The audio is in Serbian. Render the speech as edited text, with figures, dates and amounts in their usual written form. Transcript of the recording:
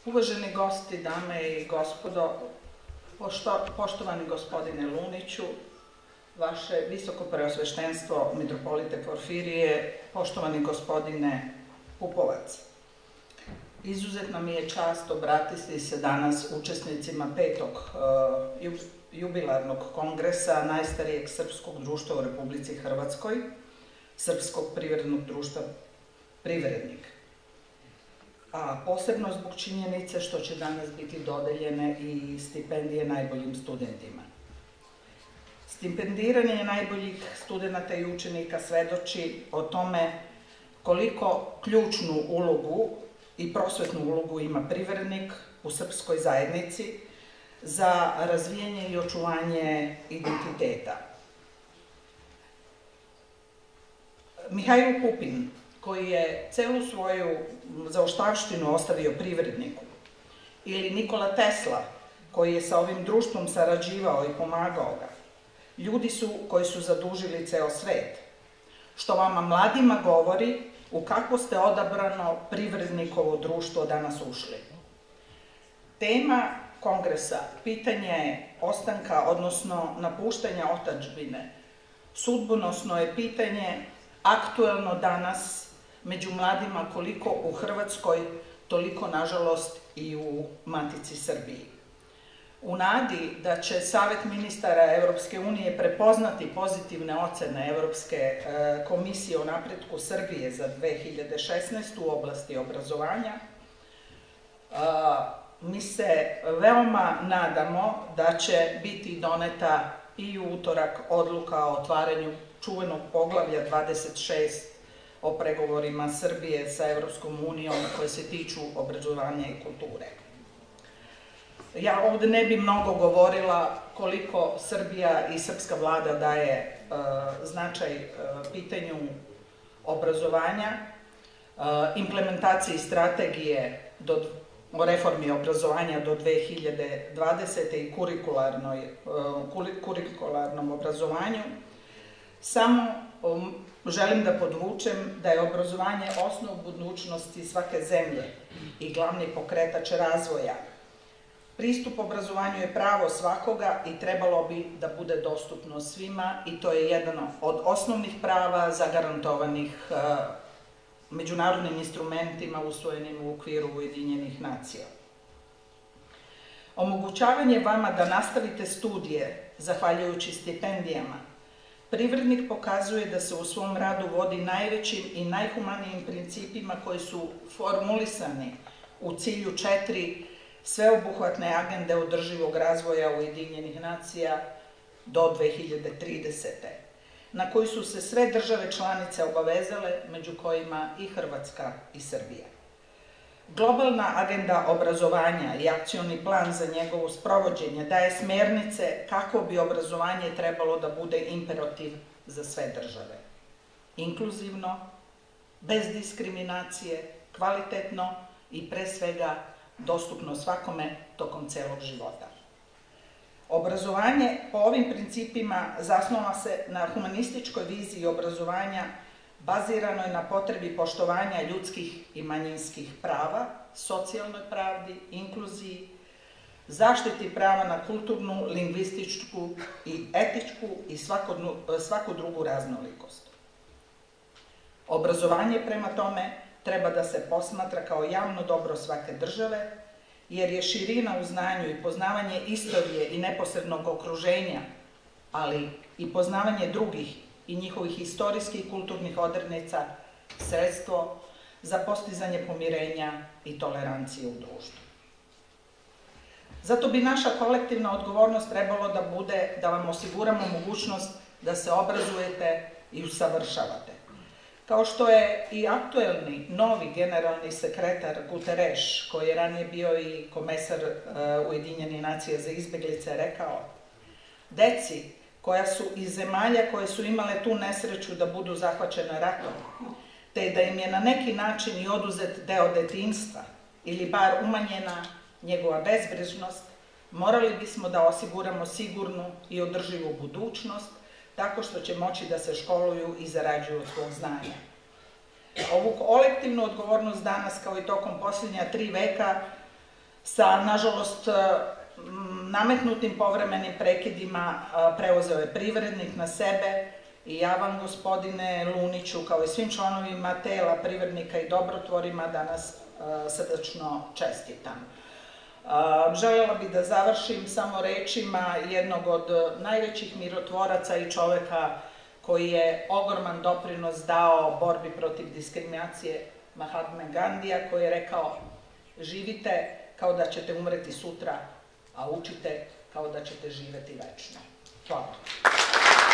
Uvaženi gosti, dame i gospodo, poštovani gospodine Luniću, vaše visoko preosveštenstvo mitropolite Porfirije, poštovani gospodine Pupovac. Izuzetno mi je čast obratiti se danas učesnicima 5. jubilarnog kongresa najstarijeg srpskog društva u Republici Hrvatskoj, Srpskog privrednog društva Privrednik. A posebno zbog činjenice što će danas biti dodeljene i stipendije najboljim studentima. Stipendiranje najboljih studenta i učenika svedoči o tome koliko ključnu ulogu i prosvetnu ulogu ima privrednik u srpskoj zajednici za razvijanje i očuvanje identiteta. Mihajlo Pupin, koji je celu svoju zaostavštinu ostavio privredniku, ili Nikola Tesla, koji je sa ovim društvom sarađivao i pomagao ga, ljudi su koji su zadužili ceo svet, što vama mladima govori u kako ste odabrano privrednikovo društvo danas ušli. Tema kongresa, pitanje ostanka, odnosno napuštanja otadžbine, sudbonosno je pitanje aktuelno danas među mladima koliko u Hrvatskoj, toliko nažalost i u Matici Srbiji. U nadi da će Savet ministara Evropske unije prepoznati pozitivne ocene Evropske komisije o napretku Srbije za 2016. u oblasti obrazovanja, mi se veoma nadamo da će biti doneta i u utorak odluka o otvaranju čuvenog poglavlja 26 o pregovorima Srbije sa Evropskom unijom koje se tiču obrazovanja i kulture. Ja ovde ne bi mnogo govorila koliko Srbija i srpska vlada daje značaj pitanju obrazovanja, implementaciji strategije o reformi obrazovanja do 2020. i kurikularnom obrazovanju. Samo želim da podvučem da je obrazovanje osnov budućnosti svake zemlje i glavni pokretač razvoja. Pristup obrazovanju je pravo svakoga i trebalo bi da bude dostupno svima i to je jedno od osnovnih prava zagarantovanih međunarodnim instrumentima usvojenim u okviru Ujedinjenih nacija. Omogućavanje vama da nastavite studije, zahvaljujući stipendijama, privrednik pokazuje da se u svom radu vodi najvećim i najhumanijim principima koji su formulisani u cilju 4 sveobuhvatne agende održivog razvoja Ujedinjenih nacija do 2030. na koji su se sve države članice obavezale, među kojima i Hrvatska i Srbija. Globalna agenda obrazovanja i akcioni plan za njegovo sprovođenje daje smernice kako bi obrazovanje trebalo da bude imperativ za sve države. Inkluzivno, bez diskriminacije, kvalitetno i pre svega dostupno svakome tokom celog života. Obrazovanje po ovim principima zasnova se na humanističkoj viziji obrazovanja, bazirano je na potrebi poštovanja ljudskih i manjinskih prava, socijalnoj pravdi, inkluziji, zaštiti prava na kulturnu, lingvističku i etičku i svaku drugu raznolikost. Obrazovanje prema tome treba da se posmatra kao javno dobro svake države, jer je širina u znanju i poznavanje istorije i neposrednog okruženja, ali i poznavanje drugih i njihovih istorijskih i kulturnih odrednica sredstvo za postizanje pomirenja i tolerancije u društvu. Zato bi naša kolektivna odgovornost trebalo da bude da vam osiguramo mogućnost da se obrazujete i usavršavate. Kao što je i aktuelni novi generalni sekretar Guterres, koji je ranije bio i komesar Ujedinjenih nacija za izbeglice, rekao: deci koja su iz zemalja koje su imale tu nesreću da budu zahvaćene ratom, te da im je na neki način i oduzet deo detinjstva ili bar umanjena njegova bezbrižnost, morali bismo da osiguramo sigurnu i održivu budućnost tako što će moći da se školuju i zarađuju od svog znanja. Ovu kolektivnu odgovornost danas, kao i tokom posljednja 3 veka, sa, nažalost, nametnutim povremenim prekidima preuzeo je privrednik na sebe i ja vam, gospodine Luniću, kao i svim članovima tela privrednika i dobrotvorima, danas srdačno čestitam. Želela bih da završim samo rečima jednog od najvećih mirotvoraca i čoveka koji je ogroman doprinos dao borbi protiv diskriminacije, Mahatme Gandija, koji je rekao: živite kao da ćete umreti sutra, a učite kao da ćete živeti večno. Hvala.